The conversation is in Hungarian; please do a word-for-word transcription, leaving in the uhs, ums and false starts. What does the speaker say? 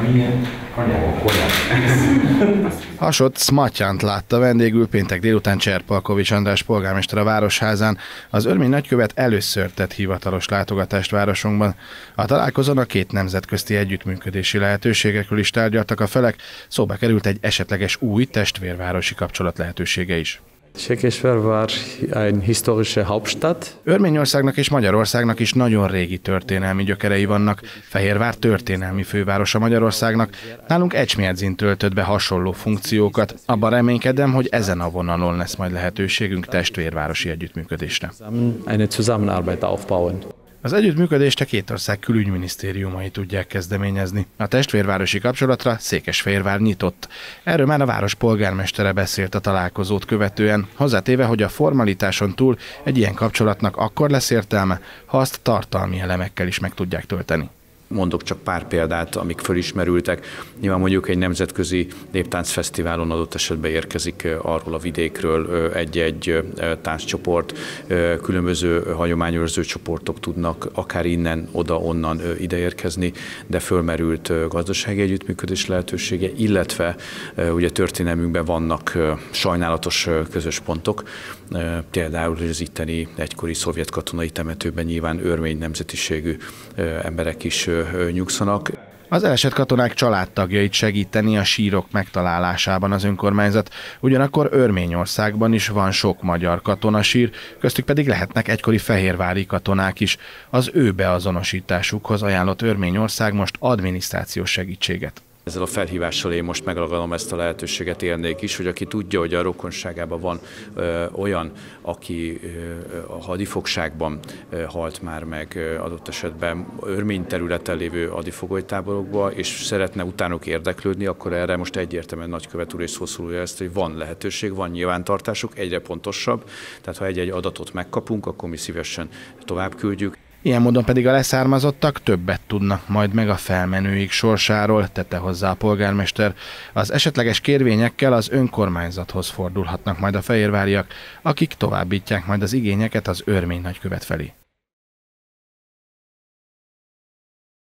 Hasot Szmatyánt látta vendégül péntek délután Cserpalkovics András polgármester a Városházán. Az örmény nagykövet először tett hivatalos látogatást városunkban. A találkozón a két nemzetközti együttműködési lehetőségekről is tárgyaltak a felek, szóba került egy esetleges új testvérvárosi kapcsolat lehetősége is. Székesfehérvár war egy historische Hauptstadt. Örményországnak és Magyarországnak is nagyon régi történelmi gyökerei vannak. Fehérvár történelmi fővárosa Magyarországnak. Nálunk Ecsmérdzin töltött be hasonló funkciókat. Abban reménykedem, hogy ezen a vonalon lesz majd lehetőségünk testvérvárosi együttműködésre. Eine Zusammenarbeit aufbauen. Az együttműködést a két ország külügyminisztériumai tudják kezdeményezni. A testvérvárosi kapcsolatra Székesfehérvár nyitott. Erről már a város polgármestere beszélt a találkozót követően, hozzátéve, hogy a formalitáson túl egy ilyen kapcsolatnak akkor lesz értelme, ha azt tartalmi elemekkel is meg tudják tölteni. Mondok csak pár példát, amik fölismerültek. Nyilván mondjuk egy nemzetközi néptáncfesztiválon adott esetben érkezik arról a vidékről egy-egy tánccsoport, különböző hagyományőrző csoportok tudnak akár innen, oda-onnan ide érkezni, de fölmerült gazdasági együttműködés lehetősége, illetve ugye történelmünkben vannak sajnálatos közös pontok, például az itteni egykori szovjet katonai temetőben nyilván örmény nemzetiségű emberek is nyugszanak. Az elesett katonák családtagjait segíteni a sírok megtalálásában az önkormányzat, ugyanakkor Örményországban is van sok magyar katonasír, köztük pedig lehetnek egykori fehérvári katonák is. Az ő beazonosításukhoz ajánlott Örményország most adminisztrációs segítséget. Ezzel a felhívással én most megragadom ezt a lehetőséget, élnék is, hogy aki tudja, hogy a rokonságában van ö, olyan, aki ö, a hadifogságban ö, halt már meg ö, adott esetben örmény területen lévő hadifogolytáborokba, és szeretne utánuk érdeklődni, akkor erre most egyértelműen nagykövet úr és szószólója ezt, hogy van lehetőség, van nyilvántartásuk, egyre pontosabb, tehát ha egy-egy adatot megkapunk, akkor mi szívesen tovább küldjük. Ilyen módon pedig a leszármazottak többet tudnak majd meg a felmenőik sorsáról, tette hozzá a polgármester. Az esetleges kérvényekkel az önkormányzathoz fordulhatnak majd a fehérváriak, akik továbbítják majd az igényeket az örmény nagykövet felé.